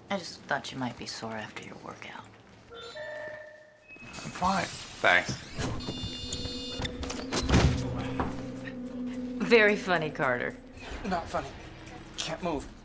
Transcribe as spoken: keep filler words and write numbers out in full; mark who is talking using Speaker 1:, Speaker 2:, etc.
Speaker 1: I just thought you might be sore after your workout.
Speaker 2: I'm fine, thanks.
Speaker 1: Very funny, Carter.
Speaker 3: Not funny. Can't move.